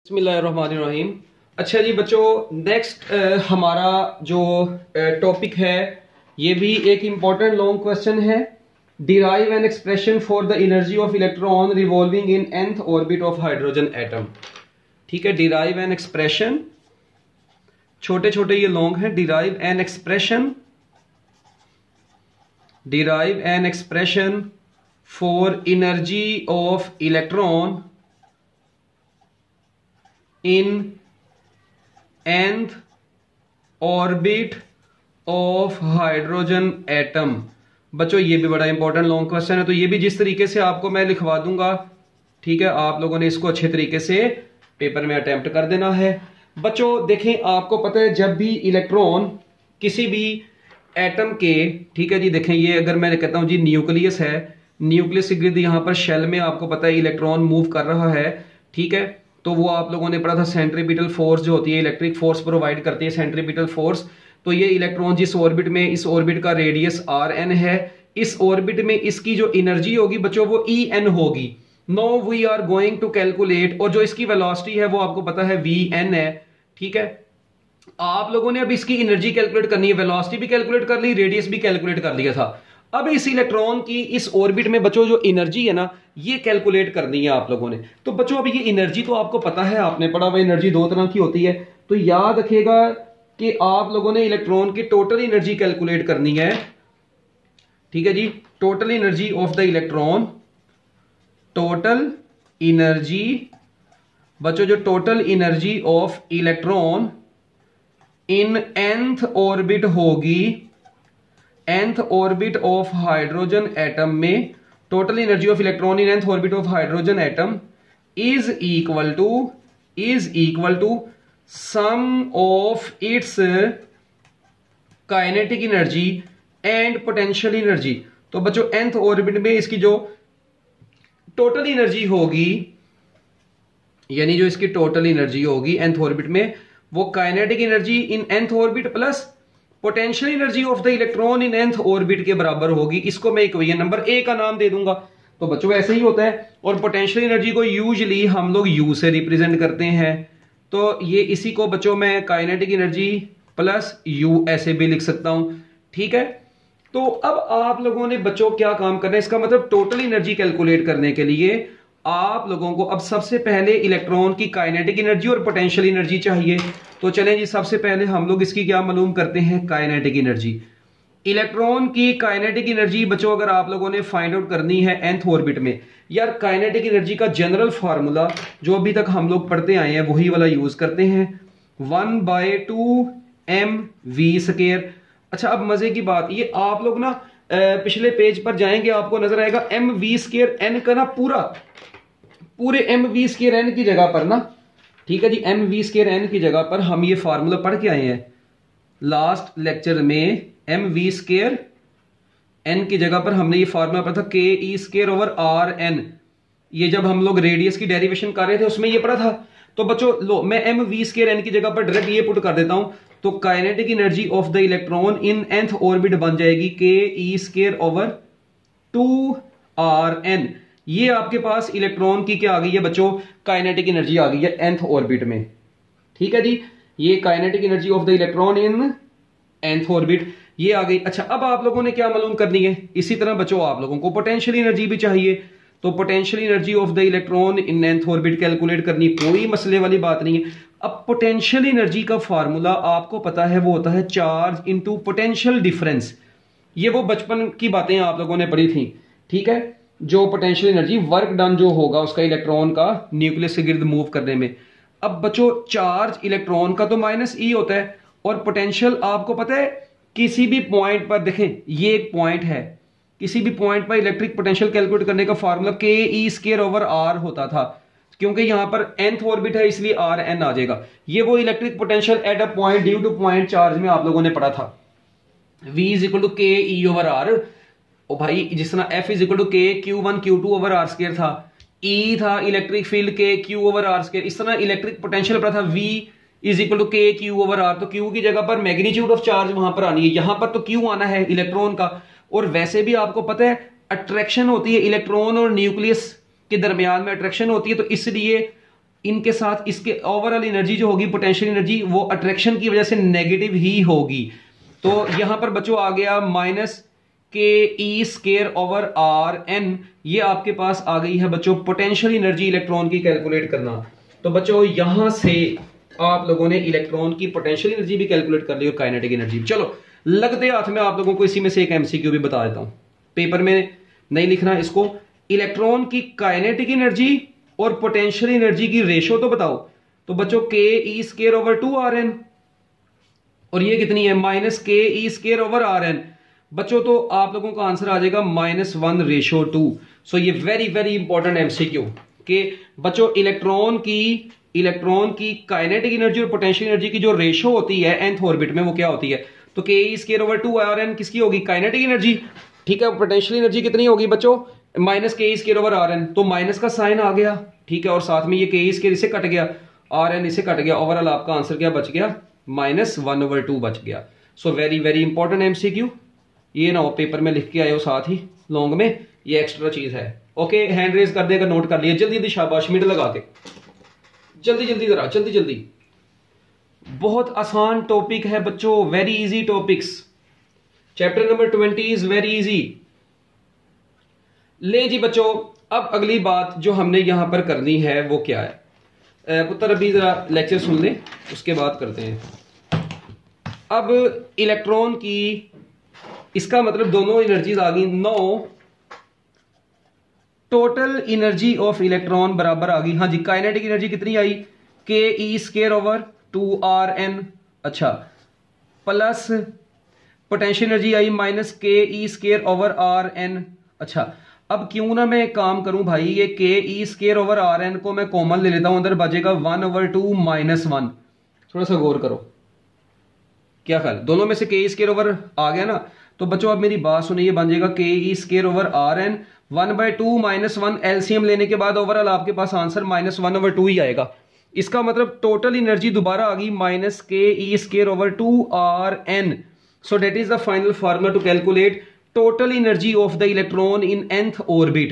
बिस्मिल्लाहिर्रहमानिर्रहीम। अच्छा जी बच्चों, नेक्स्ट हमारा जो टॉपिक है ये भी एक इम्पॉर्टेंट लॉन्ग क्वेश्चन है। Derive an expression for the energy of electron revolving in nth orbit of hydrogen atom. ठीक है, डिराइव एन एक्सप्रेशन, छोटे छोटे ये लॉन्ग हैं। Derive an expression for energy of electron in nth orbit of hydrogen atom। बच्चों ये भी बड़ा इंपॉर्टेंट लॉन्ग क्वेश्चन है, तो ये भी जिस तरीके से आपको मैं लिखवा दूंगा, ठीक है, आप लोगों ने इसको अच्छे तरीके से पेपर में अटेम्प्ट कर देना है। बच्चों देखें, आपको पता है जब भी इलेक्ट्रॉन किसी भी एटम के, ठीक है जी, देखें ये अगर मैं कहता हूं जी न्यूक्लियस है, न्यूक्लियस के गिर्द यहां पर शेल में आपको पता है इलेक्ट्रॉन मूव कर रहा है, ठीक है, तो वो आप लोगों ने पढ़ा था सेंट्रीपिटल फोर्स जो होती है, इलेक्ट्रिक फोर्स प्रोवाइड करती है सेंट्रीपिटल फोर्स। तो ये इलेक्ट्रॉन जिस ऑर्बिट में, इस ऑर्बिट का रेडियस Rn है, इस ऑर्बिट में इसकी जो एनर्जी होगी बच्चों वो En होगी। No we are going to calculate, और जो इसकी वेलोसिटी है वो आपको पता है Vn है, ठीक है। आप लोगों ने अब इसकी एनर्जी कैलकुलेट करनी है, वेलोसिटी भी कैलकुलेट कर ली, रेडियस भी कैलकुलेट कर लिया था। अब इस इलेक्ट्रॉन की इस ऑर्बिट में बच्चों जो एनर्जी है ना, ये कैलकुलेट करनी है आप लोगों ने। तो बच्चों अब ये एनर्जी तो आपको पता है, आपने पढ़ा हुआ एनर्जी दो तरह की होती है, तो याद रखिएगा कि आप लोगों ने इलेक्ट्रॉन की टोटल एनर्जी कैलकुलेट करनी है, ठीक है जी। Total energy of the electron, total energy बच्चों, जो total energy of electron in nth orbit होगी, nth orbit of hydrogen atom में total energy of electron in nth orbit of hydrogen atom is equal to sum of its kinetic energy and potential energy. तो बच्चों nth orbit में इसकी जो total energy होगी, यानी जो इसकी टोटल एनर्जी होगी nth ऑर्बिट में, वो kinetic energy in nth orbit plus potential energy of the electron in nth orbit के बराबर होगी। इसको मैं इक्वेशन नंबर ए का नाम दे दूंगा। तो बच्चों ऐसे ही होता है, और पोटेंशियल एनर्जी को यूजुअली हम लोग यू से रिप्रेजेंट करते हैं। तो ये इसी को बच्चों मैं काइनेटिक एनर्जी प्लस यू ऐसे भी लिख सकता हूं, ठीक है। तो अब आप लोगों ने बच्चों क्या काम करना है, इसका मतलब टोटल एनर्जी कैलकुलेट करने के लिए आप लोगों को अब सबसे पहले इलेक्ट्रॉन की काइनेटिक एनर्जी और पोटेंशियल एनर्जी चाहिए। तो चलें जी, सबसे पहले हम लोग इसकी क्या मालूम करते हैं, काइनेटिक एनर्जी। इलेक्ट्रॉन की काइनेटिक एनर्जी बच्चों अगर आप लोगों ने फाइंड आउट करनी है nth ऑर्बिट में, यार काइनेटिक एनर्जी का जनरल फार्मूला जो अभी तक हम लोग पढ़ते आए हैं वही वाला यूज करते हैं, 1/2 mv²। अच्छा अब मजे की बात, ये आप लोग ना पिछले पेज पर जाएंगे, आपको नजर आएगा mv² n का ना पूरे mv² n की जगह पर ना, ठीक है जी, mv² n की जगह पर हम ये फार्मूला पढ़ के आए हैं लास्ट लेक्चर में। mv² n की जगह पर हमने ये फार्मूला पढ़ा था ke²/Rn। ये जब हम लोग रेडियस की डेरिवेशन कर रहे थे उसमें ये पढ़ा था। तो बच्चों लो, मैं mv² n की जगह पर डायरेक्ट ये पुट कर देता हूं, तो kinetic energy of the electron in nth orbit बन जाएगी ke²/2Rn। ये आपके पास इलेक्ट्रॉन की क्या आ गई है बच्चों, काइनेटिक एनर्जी आ गई है nth ऑर्बिट में, ठीक है जी। ये kinetic energy of the electron in nth orbit ये आ गई। अच्छा अब आप लोगों ने क्या मालूम करनी है, इसी तरह बच्चों आप लोगों को पोटेंशियल एनर्जी भी चाहिए। तो potential energy of the electron in nth orbit calculate करनी, कोई मसले वाली बात नहीं है। अब पोटेंशियल एनर्जी का फार्मूला आपको पता है, वो होता है चार्ज इनटू पोटेंशियल डिफरेंस। ये वो बचपन की बातें आप लोगों ने पढ़ी थी, ठीक है। जो पोटेंशियल एनर्जी वर्क डन जो होगा उसका इलेक्ट्रॉन का न्यूक्लियस के गिर्द मूव करने में। अब बच्चों चार्ज इलेक्ट्रॉन का तो -e होता है, और पोटेंशियल आपको पता है किसी भी पॉइंट पर, देखें ये एक पॉइंट है, किसी भी पॉइंट पर इलेक्ट्रिक पोटेंशियल कैलकुलेट करने का फार्मूला ke²/R होता था। क्योंकि यहां पर nth ऑर्बिट है इसलिए Rn आ जाएगा। ये वो electric potential at a point due to point charge में आप लोगों ने पढ़ा था, V = ke/R। ओ भाई जिस तरह F = k(q1q2/r²) था, E था इलेक्ट्रिक फील्ड k(q)/r², इस तरह इलेक्ट्रिक पोटेंशियल पता था V = k(q)/r। तो Q की जगह पर मैग्नीट्यूड ऑफ चार्ज वहां पर आनी है, यहां पर तो Q आना है इलेक्ट्रॉन का। और वैसे भी आपको पता है अट्रैक्शन होती है इलेक्ट्रॉन और न्यूक्लियस के दरमियान में अट्रैक्शन होती है, तो इसलिए इनके साथ इसके ओवरऑल एनर्जी जो होगी पोटेंशियल एनर्जी वो अट्रैक्शन की वजह से नेगेटिव ही होगी। तो यहां पर बच्चों आ गया माइनस के ई स्केयर ओवर आर एन, ये आपके पास आ गई है बच्चों पोटेंशियल एनर्जी इलेक्ट्रॉन की कैलकुलेट करना। तो बच्चों यहां से आप लोगों ने इलेक्ट्रॉन की पोटेंशियल एनर्जी भी कैलकुलेट कर ली और काइनेटिक एनर्जी। चलो लगते हाथ में आप लोगों को इसी में से एक एमसीक्यू भी बता देता हूं, पेपर में नहीं लिखना इसको। इलेक्ट्रॉन की काइनेटिक एनर्जी और पोटेंशियल एनर्जी की रेशो तो बताओ। तो बच्चों के ई स्केयर ओवर 2 RN, और ये कितनी है माइनस के ई स्केयर ओवर RN। बच्चों तो आप लोगों का आंसर आ जाएगा -1:2। सो ये वेरी वेरी इंपॉर्टेंट एमसीक्यू कि बच्चों इलेक्ट्रॉन की काइनेटिक एनर्जी और पोटेंशियल एनर्जी की जो रेशो होती है nth ऑर्बिट में वो क्या होती है। तो के ई स्केयर ओवर 2 RN किसकी होगी, काइनेटिक एनर्जी, ठीक है। पोटेंशियल एनर्जी कितनी होगी बच्चों, माइनस के ई स्केयर ओवर RN, तो माइनस का साइन आ गया, ठीक है, और साथ में ये के ई स्केयर इसे कट गया, RN इसे कट गया, ओवरऑल आपका आंसर क्या बच गया, -1/2 बच गया। So very very important MCQ, ये ना हो पेपर में लिख के आए हो साथ ही लॉन्ग में, ये एक्स्ट्रा चीज है। ओके, हैंड रेज कर देगा, नोट कर लिया, जल्दी जल्दी शाबाश, मिनट लगा के जल्दी जल्दी जरा जल्दी जल्दी। बहुत आसान टॉपिक है बच्चों, very easy topics. Chapter number 20 is very easy. ले जी बच्चों, अब अगली बात जो हमने यहां पर करनी है वो क्या है। पुत्र अभी जरा लेक्चर सुन ले, उसके बाद करते हैं। अब इलेक्ट्रॉन की, इसका मतलब दोनों एनर्जीज आ गई 9, टोटल एनर्जी ऑफ इलेक्ट्रॉन बराबर आ गई, हाँ जी, काइनेटिक एनर्जी कितनी आई, के ई स्केयर ओवर 2 RN, अच्छा, प्लस पोटेंशियल एनर्जी आई माइनस के ई स्केयर ओवर RN। अच्छा, अब क्यों ना मैं एक काम करूं भाई, ये के ई स्केयर ओवर RN को मैं कॉमन ले लेता हूं, अंदर बचेगा 1/2 -1। थोड़ा सा गौर करो, क्या ख्याल, दोनों में से के ई स्केयर ओवर आ गया ना। तो बच्चों अब मेरी बात सुनिए, बन जाएगा के ई स्केयर ओवर RN 1/2 -1, एलसीएम लेने के बाद ओवरऑल आपके पास आंसर -1/2 ही आएगा। इसका मतलब टोटल एनर्जी दोबारा आ गई minus K E square over 2 RN। So that is the final formula to calculate total energy of the electron in nth orbit.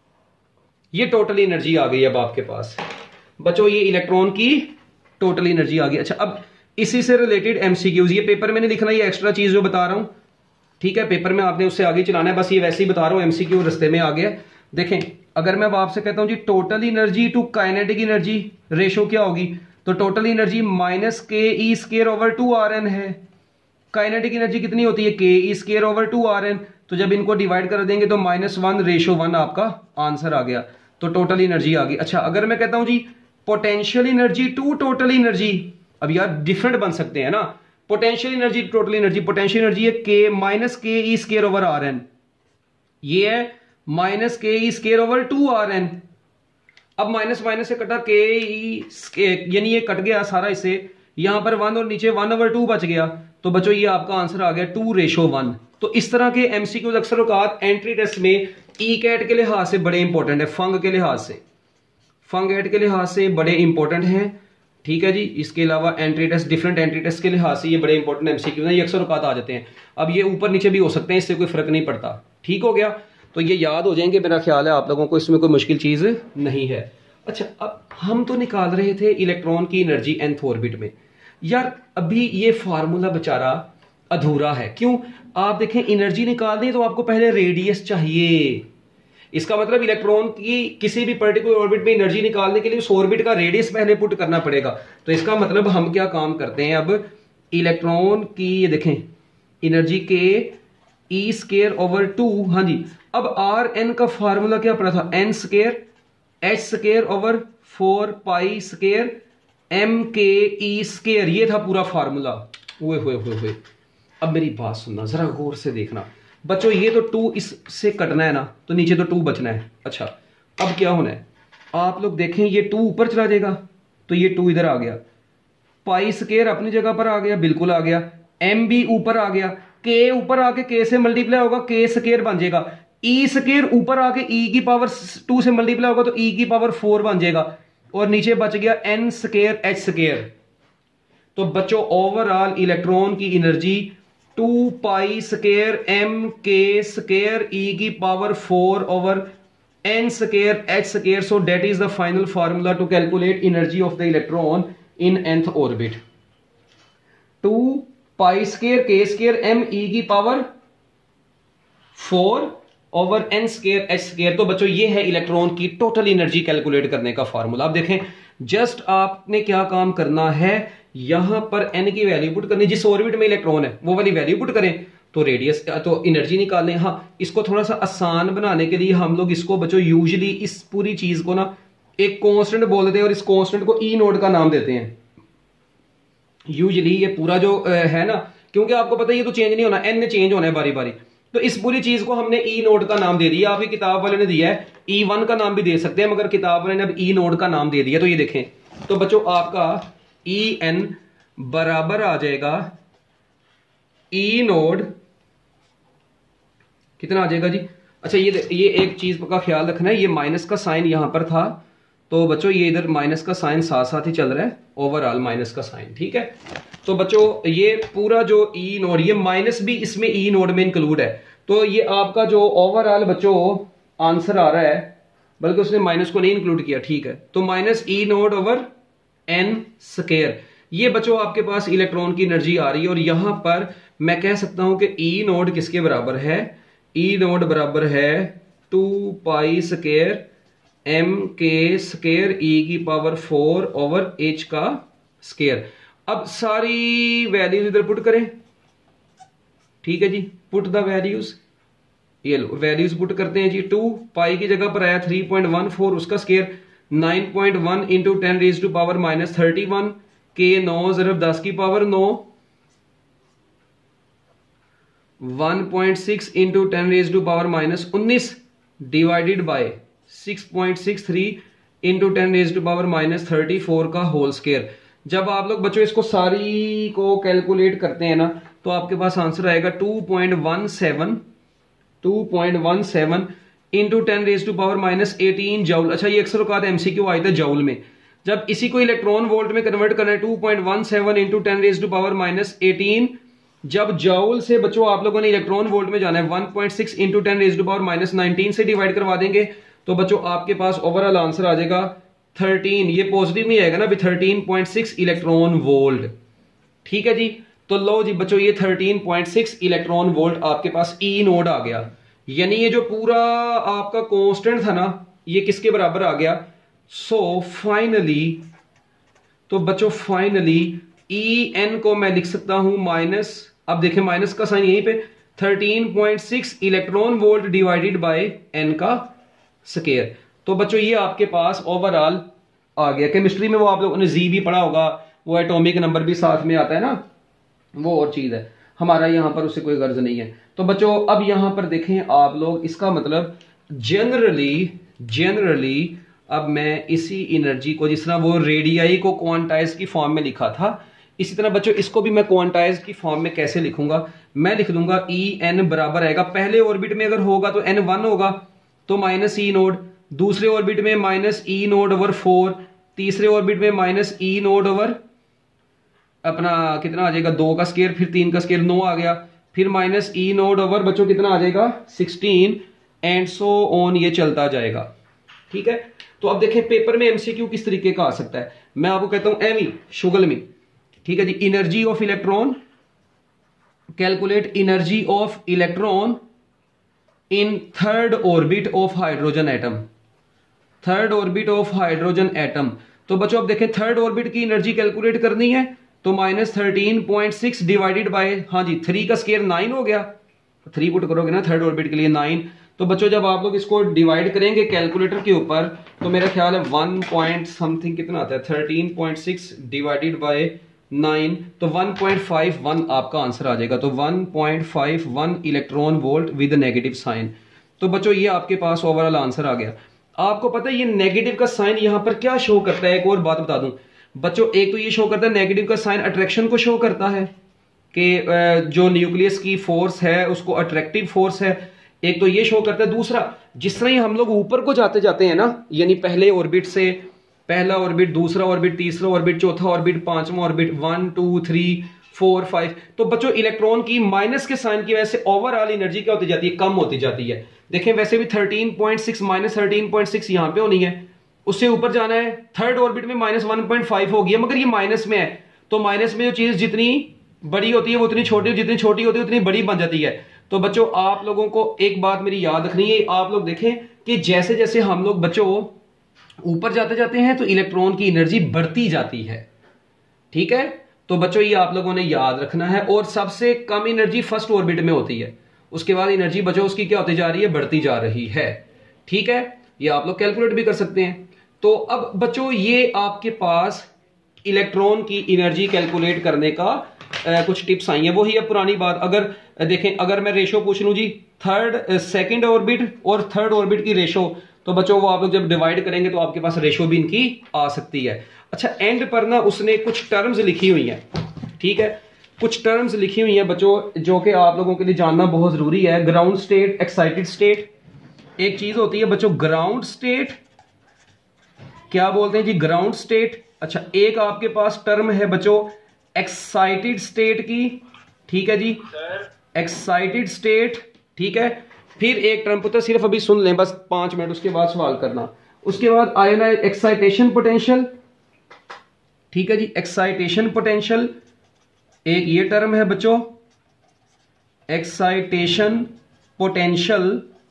ये टोटल एनर्जी आ गई अब आपके पास बच्चों, ये इलेक्ट्रॉन की टोटल एनर्जी आ गई। अच्छा, अब इसी से रिलेटेड एमसीक्यूज, ये पेपर में नहीं लिखना, ये एक्स्ट्रा चीज जो बता रहा हूं, ठीक है, पेपर में आपने उससे आगे चलाना है, बस ये वैसे ही बता रहा हूं, एमसीक्यू रस्ते में आ गया। देखें, अगर मैं अब आपसे कहता हूं जी total energy to kinetic energy ratio क्या होगी, तो टोटल एनर्जी माइनस के ई स्केयर ओवर 2 RN है, काइनेटिक एनर्जी कितनी होती है, के ई स्केयर ओवर 2 RN। तो जब इनको डिवाइड कर देंगे तो -1:1 आपका आंसर आ गया, तो टोटल एनर्जी आ गई। अच्छा, अगर मैं कहता हूं जी potential energy to total energy, अब यार डिफरेंट बन सकते हैं ना, potential energy total energy, potential energy है के माइनस के ई स्केयर ओवर RN, ये है माइनस के ई स्केयर ओवर 2 RN। अब माइनस माइनस से कटा के ई, यानी ये कट गया सारा, इससे यहां पर 1 और नीचे 1/2 बच गया। तो बच्चों ये आपका आंसर आ गया 2:1। तो इस तरह के एमसीक्यूज अक्सर औकात एंट्री टेस्ट में ई कैट के लिहाज से बड़े इंपॉर्टेंट है, फंग के लिहाज से, फंग के लिहाज से बड़े इंपॉर्टेंट हैं, ठीक है जी। इसके अलावा entry test, different entry test के लिहाज से ये बड़े इंपॉर्टेंट एमसीक्यूज हैं, ये अक्सर औकात आ जाते हैं। अब ये ऊपर नीचे भी हो सकते हैं, इससे कोई फर्क नहीं पड़ता, ठीक हो गया। तो ये याद हो जाएंगे, मेरा ख्याल है आप लोगों को इसमें कोई मुश्किल चीज नहीं है। अच्छा, अब हम तो निकाल रहे थे इलेक्ट्रॉन की एनर्जी nth ऑर्बिट में, यार अभी ये फार्मूला बेचारा अधूरा है। क्यों, आप देखें एनर्जी निकालनी है तो आपको पहले रेडियस चाहिए। इसका मतलब इलेक्ट्रॉन की किसी भी पर्टिकुलर ऑर्बिट में एनर्जी निकालने के लिए उस ऑर्बिट का रेडियस पहले पुट करना पड़ेगा। तो इसका मतलब हम क्या काम करते हैं, अब इलेक्ट्रॉन की ये देखें एनर्जी के ई स्केयर ओवर 2, हाँ जी। अब RN का फार्मूला क्या पड़ा था, n square h square over 4 pi square m K E square, ये था पूरा फार्मूला। हुए अब मेरी बात सुनना, जरा गौर से देखना बच्चों, ये तो 2 इससे कटना है ना, तो नीचे तो 2 बचना है। अच्छा, अब क्या होना है, आप लोग देखें ये 2 ऊपर चला जाएगा, तो ये 2 इधर आ गया, पाई स्केयर अपनी जगह पर आ गया, बिल्कुल आ गया, m भी ऊपर आ गया, k ऊपर आके k से मल्टीप्लाई होगा, k स्केयर बन जाएगा, ई स्केयर ऊपर आके e की पावर 2 से मल्टीप्लाई होगा तो e की पावर 4 बन जाएगा, और नीचे बच गया n स्केयर h स्केयर। तो बच्चों ओवरऑल इलेक्ट्रॉन की energy 2 pi square m k square e की power 4 over n square h square. So that is the final formula to calculate energy of the electron in nth orbit. 2 pi square k square m e की power 4 over n square h square. तो बच्चों ये है electron की total energy calculate करने का formula. आप देखें जस्ट आपने क्या काम करना है, यहां पर n की वैल्यू पुट करनी, जिस ऑर्बिट में इलेक्ट्रॉन है वो वाली वैल्यू पुट करें तो रेडियस तो एनर्जी निकालें. हाँ, इसको थोड़ा सा आसान बनाने के लिए हम लोग इसको बच्चों यूजुअली इस पूरी चीज को ना एक कांस्टेंट बोल देते हैं और इस कांस्टेंट को ई नोड का नाम देते हैं. यूजुअली ये पूरा जो है ना, क्योंकि आपको पता है ये तो चेंज नहीं होना, n ने चेंज होना है बारी बारी, तो इस पूरी चीज को हमने ई नोड का नाम दे दिया. आपकी किताब वाले ने दिया है E1 का नाम भी दे सकते हैं, मगर किताब वाले ने अब ई नोड का नाम दे दिया. तो ये देखें, तो बच्चों आपका En बराबर आ जाएगा ई नोड, कितना आ जाएगा जी. अच्छा ये एक चीज का ख्याल रखना है, ये माइनस का साइन यहां पर था, तो बच्चों ये इधर माइनस का साइन साथ साथ ही चल रहा है, ओवरऑल माइनस का साइन. ठीक है, तो बच्चों ये पूरा जो ई नोड, ये माइनस भी इसमें ई नोड में इंक्लूड है. तो ये आपका जो ओवरऑल बच्चों आंसर आ रहा है, बल्कि उसने माइनस को नहीं इंक्लूड किया. ठीक है, तो minus e naught over n square. ये बच्चों आपके पास इलेक्ट्रॉन की एनर्जी आ रही है. और यहां पर मैं कह सकता हूं कि ई नोड किसके बराबर है, ई नोड बराबर है 2 pi square m K square e की पावर 4 ओवर h का स्क्वायर. अब सारी वैल्यूज इधर पुट करें. ठीक है जी, पुट द वैल्यूज. ये लो वैल्यूज पुट करते हैं जी. 2 पाई की जगह पर आया 3.14, उसका square 9.1 into 10 raise to power minus 31, K 9 ज़रब 10 की power 9, 1.6 into 10 raise to power minus 19 divided by 6.63 into 10 raise to power minus 34 का होल स्क्वायर. जब आप लोग बच्चों इसको सारी को कैलकुलेट करते हैं ना, तो आपके पास आंसर आएगा 2.17 into 10 raise to power minus 18 joule. अच्छा, ये अक्सर औकात एमसीक्यू आया था जूल में. जब इसी को इलेक्ट्रॉन वोल्ट में कन्वर्ट करना है, 2.17 into 10 raise to power minus 18, जब जूल से बच्चों आप लोगों ने इलेक्ट्रॉन वोल्ट में जाना है, 1.6 into 10 raise to power minus 19 से डिवाइड करवा देंगे, तो बच्चों आपके पास ओवरऑल आंसर आ जाएगा 13. ये पॉजिटिव नहीं आएगा ना, 13.6 इलेक्ट्रॉन वोल्ट. ठीक है जी, तो लो जी बच्चों ये 13.6 इलेक्ट्रॉन वोल्ट आपके पास ई नोड आ गया. यानी ये जो पूरा आपका कांस्टेंट था ना, ये किसके बराबर आ गया. सो फाइनली, तो बच्चों फाइनली ई एन को मैं लिख सकता हूं माइनस, अब देखें माइनस का साइन यहीं पे, 13.6 electron volt divided by n का स्क्वायर. तो बच्चों ये आपके पास ओवरऑल आ गया. केमिस्ट्री में वो आप लोगों ने जी भी पढ़ा होगा, वो एटॉमिक नंबर भी साथ में आता है ना, वो और चीज है. हमारा यहां पर उससे कोई गर्ज नहीं है. तो बच्चों अब यहां पर देखें आप लोग, इसका मतलब जनरली अब मैं इसी एनर्जी को, जिस तरह वो रेडियाई को क्वांटाइज की फॉर्म में लिखा था, इसी तरह बच्चों इसको भी मैं क्वांटाइज की फॉर्म में कैसे लिखूंगा. मैं लिख दूंगा ई एन बराबर आएगा, पहले ऑर्बिट में अगर होगा तो एन 1 होगा, तो माइनस ई नोड, दूसरे ऑर्बिट में माइनस ई नोड ओवर 4, तीसरे ऑर्बिट में माइनस ई नोड ओवर अपना कितना आ जाएगा 2 का स्क्वायर, फिर 3 का स्क्वायर 9 आ गया, फिर माइनस ई नोड ओवर बच्चों कितना आ जाएगा 16, एंड सो ऑन, ये चलता जाएगा. ठीक है, तो अब देखें पेपर में एमसीक्यू किस तरीके का आ सकता है. मैं आपको कहता हूं एमी शुगल में. ठीक है जी, energy of electron, calculate energy of electron in third orbit of hydrogen atom. Third orbit of hydrogen atom. तो बच्चों अब देखें थर्ड ऑर्बिट की एनर्जी कैलकुलेट करनी है, तो माइनस 13.6 डिवाइडेड बाय, हाँ जी 3 का स्क्वायर 9 हो गया, 3 पुट करोगे ना थर्ड ऑर्बिट के लिए 9. तो बच्चों जब आप लोग इसको डिवाइड करेंगे कैलकुलेटर के ऊपर, तो मेरा ख्याल है 1 पॉइंट समथिंग कितना आता है, 13.6 डिवाइडेड बाय 9, तो 1.51 आपका आंसर आ जाएगा. तो 1.51 electron volt with negative sign. तो बच्चों ये आपके पास ओवरऑल आंसर आ गया. आपको पता है ये नेगेटिव का साइन यहां पर क्या शो करता है, एक और बात बता दूं बच्चों. एक तो ये शो करता है, नेगेटिव का साइन अट्रैक्शन को शो करता है कि जो न्यूक्लियस की फोर्स है उसको अट्रैक्टिव फोर्स है, एक तो ये शो करता है. दूसरा, जिस तरह ही हम लोग ऊपर को जाते जाते हैं ना, यानी पहले ऑर्बिट से, पहला ऑर्बिट, दूसरा ऑर्बिट, तीसरा ऑर्बिट, चौथा ऑर्बिट, पांचवा ऑर्बिट, 1 2 3 4 5, तो बच्चों इलेक्ट्रॉन की माइनस के साइन की वजह से ओवरऑल एनर्जी क्या होती जाती है, कम होती जाती है. देखें वैसे भी 13.6 माइनस 13.6 यहां पे होनी है, उससे ऊपर जाना है। थर्ड ऑर्बिट में -1.5 हो गया, मगर ये माइनस में है, तो माइनस में जो चीज जितनी बड़ी होती है वो उतनी छोटी, जितनी छोटी होती है उतनी बड़ी बन जाती है। तो बच्चों आप लोगों को एक बात मेरी याद रखनी है, आप लोग देखें कि जैसे जैसे हम लोग बच्चों ऊपर जाते जाते हैं तो इलेक्ट्रॉन की एनर्जी बढ़ती जाती है, ठीक है। तो बच्चों ये आप लोगों ने याद रखना है, और सबसे कम एनर्जी फर्स्ट ऑर्बिट में होती है, उसके बाद एनर्जी बच्चों उसकी क्या होती जा रही है, बढ़ती जा रही है, ठीक है। ये आप लोग कैलकुलेट भी कर सकते हैं। तो अब बच्चों ये आपके पास इलेक्ट्रॉन की एनर्जी कैलकुलेट करने का कुछ टिप्स आई हैं, वही है पुरानी बात। अगर देखें, अगर मैं रेशो पूछ लूं जी, सेकंड ऑर्बिट और थर्ड ऑर्बिट की रेशो, तो बच्चों वो आप लोग जब डिवाइड करेंगे तो आपके पास रेशो भी इनकी आ सकती है। अच्छा, एंड पर ना उसने कुछ टर्म्स लिखी हुई हैं, ठीक है, कुछ टर्म्स लिखी हुई हैं बच्चों जो कि आप लोगों के लिए जानना बहुत जरूरी है। ग्राउंड स्टेट, एक्साइटेड स्टेट, एक चीज होती है बच्चों ग्राउंड स्टेट, क्या बोलते हैं जी, ग्राउंड स्टेट। अच्छा, एक आपके पास टर्म है बच्चों एक्साइटेड स्टेट की, ठीक है जी, एक्साइटेड स्टेट, ठीक है। फिर एक टर्म पुत्र सिर्फ अभी सुन लें बस 5 मिनट, उसके बाद सवाल करना। उसके बाद आयोनाइज एक्साइटेशन पोटेंशियल, ठीक है जी, एक्साइटेशन पोटेंशियल एक ये टर्म है बच्चों, एक्साइटेशन पोटेंशियल,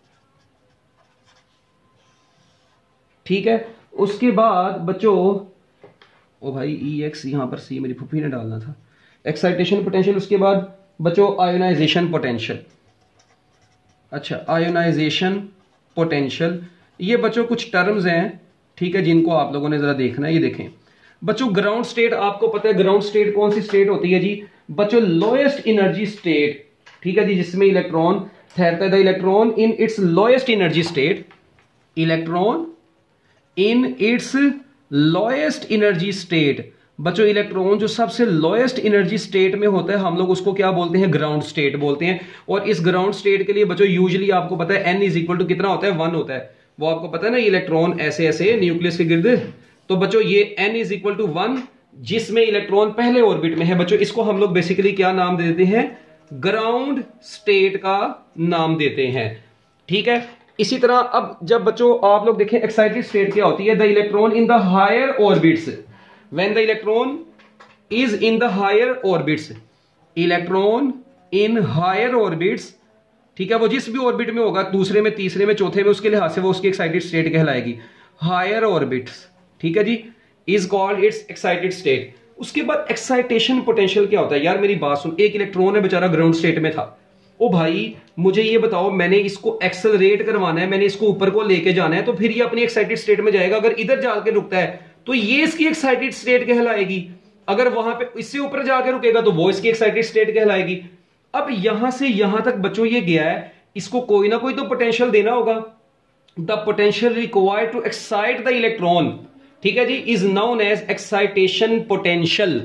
ठीक है। उसके बाद बच्चों, ओ भाई EX यहां पर सी मेरी फुफी ने डालना था, एक्साइटेशन पोटेंशियल। उसके बाद बच्चों आयोनाइजेशन पोटेंशियल। अच्छा, आयोनाइजेशन पोटेंशियल, ये बच्चों कुछ टर्म्स हैं, ठीक है, जिनको आप लोगों ने जरा देखना है। ये देखें बच्चों, ग्राउंड स्टेट आपको पता है, ग्राउंड स्टेट कौन सी स्टेट होती है जी बच्चों, लोएस्ट एनर्जी स्टेट, ठीक है जी, जिसमें इलेक्ट्रॉन ठहरता है। The electron in its lowest energy state, electron in its lowest energy state, बच्चों इलेक्ट्रॉन जो सबसे लोएस्ट एनर्जी स्टेट में होता है हम लोग उसको क्या बोलते हैं, ग्राउंड स्टेट बोलते हैं। और इस ग्राउंड स्टेट के लिए बच्चों यूजुअली आपको पता है n इज इक्वल टू कितना होता है, 1 होता है। वो आपको पता है ना, इलेक्ट्रॉन ऐसे ऐसे न्यूक्लियस के गिर्द, तो बच्चों ये n इज इक्वल टू 1 जिसमें इलेक्ट्रॉन पहले ऑर्बिट में है बच्चों, इसको हम लोग बेसिकली क्या नाम दे देते हैं, ग्राउंड स्टेट का नाम देते हैं, ठीक है। इसी तरह अब जब बच्चों आप लोग देखें एक्साइटेड स्टेट क्या होती है, the electron in the higher orbits, when the electron is in the higher orbits, electron in higher orbits, ठीक है, वो जिस भी ऑर्बिट में होगा, दूसरे में, तीसरे में, चौथे में, उसके लिहाज से वो उसकी एक्साइटेड स्टेट कहलाएगी, हायर ऑर्बिट्स, ठीक है जी, is called its excited state. उसके बाद एक्साइटेशन पोटेंशियल क्या होता है, यार मेरी बात सुन, एक इलेक्ट्रॉन है बेचारा ग्राउंड स्टेट में था, ओ भाई मुझे ये बताओ, मैंने इसको एक्सेलरेट करवाना है, मैंने इसको ऊपर को लेके जाना है, तो फिर ये अपनी एक्साइटेड स्टेट में जाएगा। अगर इधर जाके रुकता है तो ये इसकी एक्साइटेड स्टेट कहलाएगी, अगर वहां पे इससे ऊपर जाके रुकेगा तो वो इसकी एक्साइटेड स्टेट कहलाएगी। अब यहां से यहां तक बच्चों ये गया है, इसको कोई ना कोई तो पोटेंशियल देना होगा। The potential required to excite the electron, ठीक है जी, is known as excitation potential.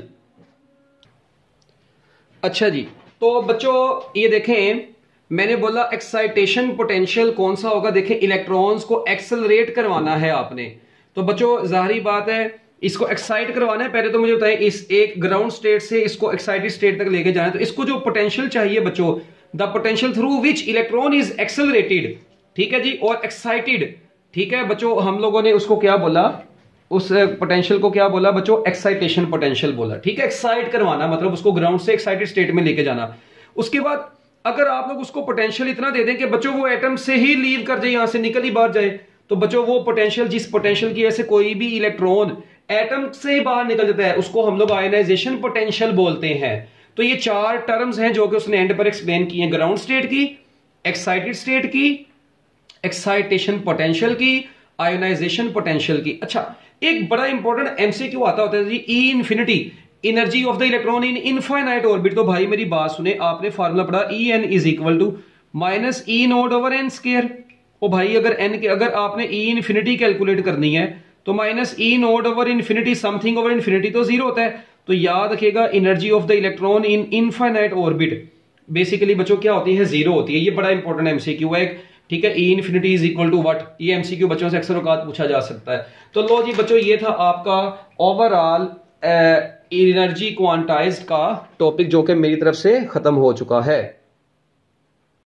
अच्छा जी, तो बच्चों ये देखें, मैंने बोला एक्साइटेशन पोटेंशियल कौन सा होगा, देखें इलेक्ट्रॉन्स को एक्सेलरेट करवाना है आपने, तो बच्चों जाहिर बात है इसको एक्साइट करवाना है। पहले तो मुझे बताएं, इस एक ग्राउंड स्टेट से इसको एक्साइटेड स्टेट तक लेके जाना है, तो इसको जो पोटेंशियल चाहिए बच्चों, the potential through which electron is accelerated, ठीक है जी, और एक्साइटेड, ठीक है बच्चों, हम लोगों ने उसको क्या बोला, उस पोटेंशियल को क्या बोला बच्चों, एक्साइटेशन पोटेंशियल बोला, ठीक है। एक्साइट करवाना मतलब उसको ग्राउंड से एक्साइटेड स्टेट में लेके जाना। उसके बाद अगर आप लोग उसको पोटेंशियल इतना दे दें कि बच्चों वो एटम से ही लीव कर जाए, यहां से निकल ही बाहर जाए, तो बच्चों वो पोटेंशियल, जिस पोटेंशियल की वजह से कोई भी इलेक्ट्रॉन एटम से ही बाहर निकल जाता है, उसको हम लोग आयनाइजेशन पोटेंशियल बोलते हैं। तो ये 4 टर्म्स हैं जो कि उसने एंड पर एक्सप्लेन किए हैं, ग्राउंड स्टेट की, एक्साइटेड स्टेट की, एक्साइटेशन पोटेंशियल की, आयोनाइजेशन पोटेंशियल की। अच्छा, एक बड़ा इंपॉर्टेंट एमसीक्यू आता होता है जी, e infinity, energy of the electron in infinite orbit. तो भाई मेरी बात सुने, आपने फार्मूला पढ़ा e n is equal to minus e naught over n square. ओ भाई अगर आपने ई इन्फिनिटी कैलकुलेट करनी है तो minus e naught over infinity, something over infinity तो 0 होता है। तो याद रखिएगा energy of the electron in infinite orbit basically बच्चों क्या होती है, 0 होती है। ये बड़ा इंपॉर्टेंट एमसीक्यू है, ठीक है। E infinity is equal to what, ये एमसीक्यू बच्चों से अक्सर औकात पूछा जा सकता है। तो लो जी बच्चों, ये था आपका ओवरऑल एनर्जी क्वांटाइज्ड का टॉपिक जो कि मेरी तरफ से खत्म हो चुका है।